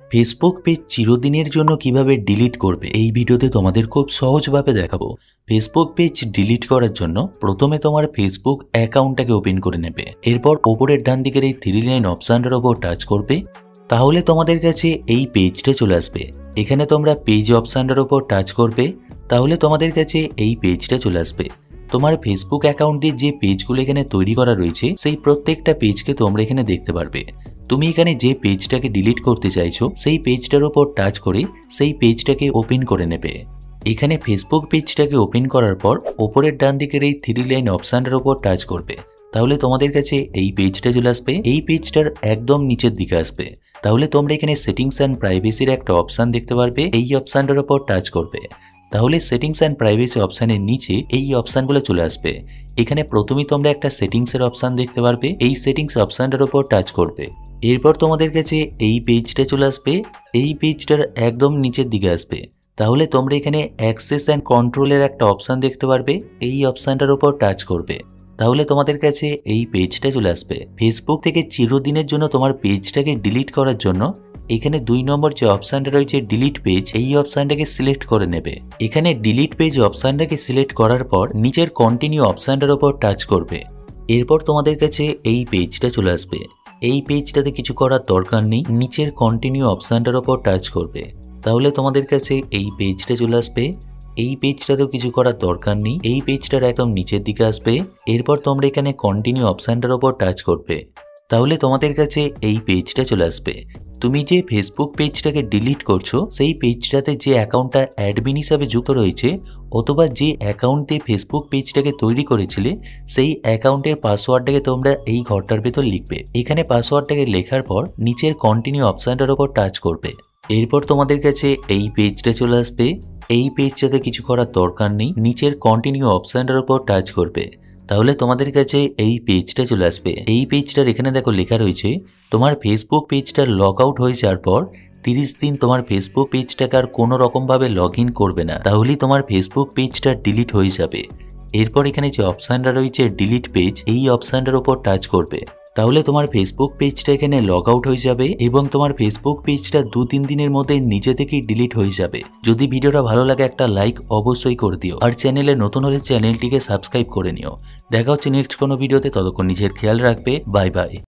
Facebook page চিরদিনের জন্য কিভাবে ডিলিট করবে এই ভিডিওতে তোমাদের খুব সহজভাবে দেখাবো। ফেসবুক পেজ ডিলিট করার জন্য প্রথমে তোমার ফেসবুক অ্যাকাউন্টটাকে ওপেন করে নেবে। এরপর ওপরের ডান দিকের এই 3 লাইন অপশনটার উপর টাচ করবে, তাহলে তোমাদের কাছে এই পেজটা চলে আসবে। এখানে তোমরা পেজ অপশনটার উপর টাচ করবে, তাহলে তোমাদের কাছে এই পেজটা চলে আসবে। তোমার ফেসবুক অ্যাকাউন্ট দিয়ে যে পেজগুলো এখানে তৈরি করা রয়েছে সেই প্রত্যেকটা পেজকে তোমরা এখানে দেখতে পারবে। তুমি এখানে যে পেজটাকে ডিলিট করতে চাইছো সেই পেজটার উপর টাচ করে সেই পেজটাকে ওপেন করে নেবে। এখানে ফেসবুক পেজটাকে ওপেন করার পর ওপরের ডান দিকের এই 3 লাইন অপশনটার উপর টাচ করবে, তাহলে তোমাদের কাছে এই পেজটা চলে আসবে। এই পেজটার একদম নিচের দিকে আসবে, তাহলে তোমরা এখানে সেটিংস অ্যান্ড প্রাইভেসির একটা অপশন দেখতে পারবে। এই অপশনটার উপর টাচ করবে, তাহলে সেটিংস অ্যান্ড প্রাইভেসি অপশনের নিচে এই অপশনগুলো চলে আসবে। এখানে প্রথমেই তোমরা একটা সেটিংসের অপশন দেখতে পারবে, এই সেটিংস অপশনটার উপর টাচ করবে। এরপর তোমাদের কাছে এই পেজটা চলে আসবে। এই পেজটার একদম নিচের দিকে আসবে, তাহলে তোমরা এখানে অ্যাক্সেস অ্যান্ড কন্ট্রোলের একটা অপশন দেখতে পারবে। এই অপশনটার উপর টাচ করবে, তাহলে তোমাদের কাছে এই পেজটা চলে আসবে। ফেসবুক থেকে চিরদিনের জন্য তোমার পেজটাকে ডিলিট করার জন্য এখানে 2 নম্বর যে অপশনটা রয়েছে ডিলিট পেজ, এই অপশনটাকে সিলেক্ট করে নেবে। এখানে ডিলিট পেজ অপশনটাকে সিলেক্ট করার পর নিচের কন্টিনিউ অপশনটার উপর টাচ করবে। এরপর তোমাদের কাছে এই পেজটা চলে আসবে। এই পেজটাতে কিছু করার দরকার নেই, নিচের কন্টিনিউ অপশনটার উপর টাচ করবে, তাহলে তোমাদের কাছে এই পেজটা চলে আসবে। এই পেজটাতেও কিছু করার দরকার নেই, এই পেজটার একদম নিচের দিকে আসবে। এরপর তোমরা এখানে কন্টিনিউ অপশনটার উপর টাচ করবে, তাহলে তোমাদের কাছে এই পেজটা চলে আসবে। তুমি যে ফেসবুক পেজটাকে ডিলিট করছো সেই পেজটাতে যে অ্যাকাউন্টটা অ্যাডমিন হিসাবে যুক্ত রয়েছে অথবা যে অ্যাকাউন্ট দিয়ে ফেসবুক পেজটাকে তৈরি করেছিলে সেই অ্যাকাউন্টের পাসওয়ার্ডটাকে তোমরা এই ঘরটার ভেতর লিখবে। এখানে পাসওয়ার্ডটাকে লেখার পর নিচের কন্টিনিউ অপশনটার উপর টাচ করবে। এরপর তোমাদের কাছে এই পেজটা চলে আসবে। এই পেজটাতে কিছু করার দরকার নেই, নিচের কন্টিনিউ অপশনটার উপর টাচ করবে, তাহলে তোমাদের কাছে এই পেজটা চলে আসবে। এই পেজটার এখানে দেখো লেখা রয়েছে তোমার ফেসবুক পেজটা লগ আউট হয়ে যাওয়ার পর 30 দিন তোমার ফেসবুক পেজটাকে আর কোনো রকমভাবে লগ ইন করবে না, তাহলেই তোমার ফেসবুক পেজটা ডিলিট হয়ে যাবে। এরপর এখানে যে অপশনটা রয়েছে ডিলিট পেজ, এই অপশনটার উপর টাচ করবে, তাহলে তোমার ফেসবুক পেজটা এখানে লগ আউট হয়ে যাবে এবং তোমার ফেসবুক পেজটা 2-3 দিনের মধ্যে নিজে থেকেই ডিলিট হয়ে যাবে। যদি ভিডিওটা ভালো লাগে একটা লাইক অবশ্যই করে দিও, আর চ্যানেলে নতুন হলে চ্যানেলটিকে সাবস্ক্রাইব করে নিও। দেখা হচ্ছে নেক্সট কোনো ভিডিওতে, ততক্ষণ নিজের খেয়াল রাখবে। Bye by.